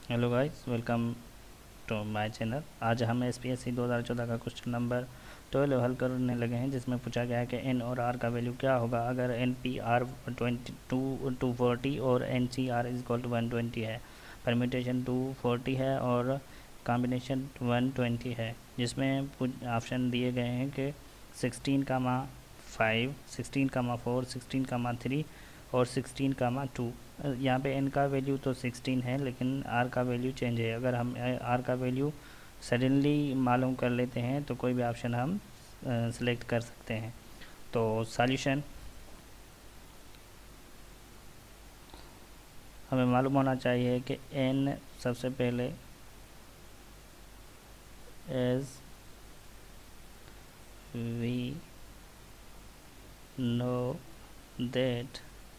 Hello guys, welcome to my channel. आज हम SPSC 2014 का क्वेश्चन नंबर 12 हल करने लगे हैं, जिसमें पूछा गया है कि एन और आर का वैल्यू क्या होगा अगर एन पी आर 240 और N C R is equal to 120 है। परम्यूटेशन 240 है और कॉम्बिनेशन 120 है, जिसमें ऑप्शन दिए गए हैं कि 16,5, 16,4, 16,3 और 16,2। यहाँ पे n का वैल्यू तो 16 है, लेकिन r का वैल्यू चेंज है। अगर हम r का वैल्यू सडनली मालूम कर लेते हैं तो कोई भी ऑप्शन हम सेलेक्ट कर सकते हैं। तो सॉल्यूशन हमें मालूम होना चाहिए कि n सबसे पहले as we know that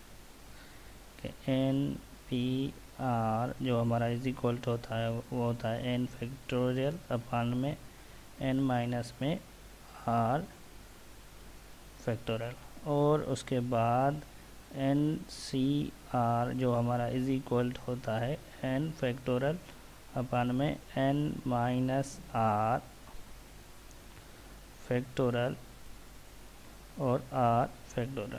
N P R जो हमारा इज इक्वल टू होता है वो होता है एन फैक्टोरियल अपान में एन माइनस में आर फैक्टोरियल, और उसके बाद एन सी आर जो हमारा इज इक्वल होता है एन फैक्टोरियल अपान में एन माइनस आर फैक्टोरियल और आर फैक्टोरियल।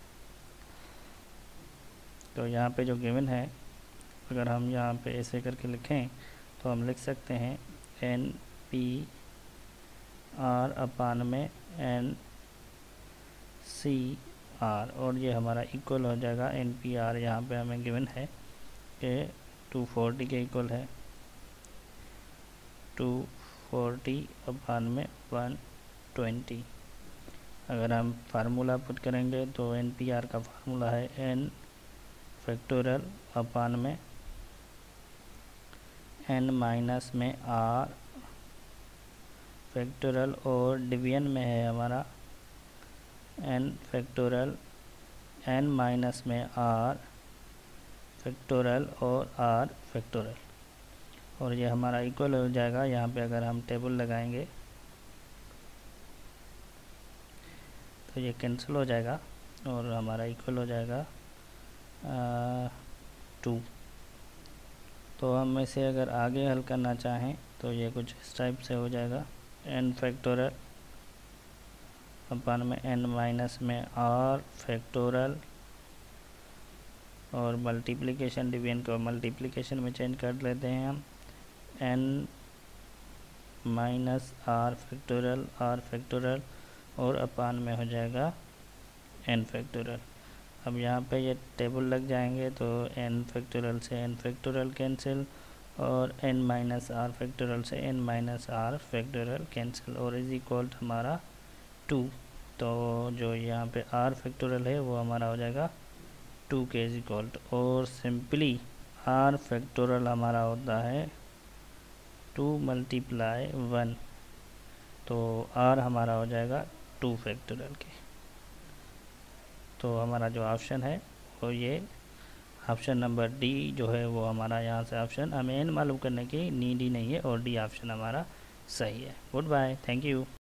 तो यहाँ पे जो गिवन है, अगर हम यहाँ पे ऐसे करके लिखें तो हम लिख सकते हैं एन पी आर अपान में एन सी आर, और ये हमारा इक्वल हो जाएगा एन पी आर। यहाँ पे हमें गिवन है कि 240 के इक्वल है 240 अपान में 120। अगर हम फार्मूला पुट करेंगे तो एन पी आर का फार्मूला है एन फैक्टोरियल अपान में एन माइनस में आर फैक्टोरियल, और डिवीजन में है हमारा एन फैक्टोरियल एन माइनस में आर फैक्टोरियल और आर फैक्टोरियल, और ये हमारा इक्वल हो जाएगा। यहाँ पे अगर हम टेबल लगाएंगे तो ये कैंसिल हो जाएगा और हमारा इक्वल हो जाएगा 2। तो हम इसे अगर आगे हल करना चाहें तो ये कुछ इस टाइप से हो जाएगा एन फैक्टोरियल अपान में एन माइनस में आर फैक्टोरियल, और मल्टीप्लिकेशन डिवीजन को मल्टीप्लिकेशन में चेंज कर लेते हैं हम एन माइनस आर फैक्टोरियल और अपान में हो जाएगा एन फैक्टोरियल। अब यहाँ पे ये टेबल लग जाएंगे तो एन फैक्टोरियल से एन फैक्टोरियल कैंसिल, और एन माइनस आर फैक्टोरियल से N minus R factorial cancel, और इज इक्वल हमारा 2। तो जो यहाँ पे आर फैक्टोरियल है वो हमारा हो जाएगा 2 के इज इक्वल, और सिंपली आर फैक्टोरियल हमारा होता है 2 मल्टीप्लाई 1, तो आर हमारा हो जाएगा 2 फैक्टोरियल के। तो हमारा जो ऑप्शन है वो ये ऑप्शन नंबर डी जो है वो हमारा यहाँ से ऑप्शन, हमें एन मालूम करने की नीड ही नहीं है, और डी ऑप्शन हमारा सही है। Good bye, thank you.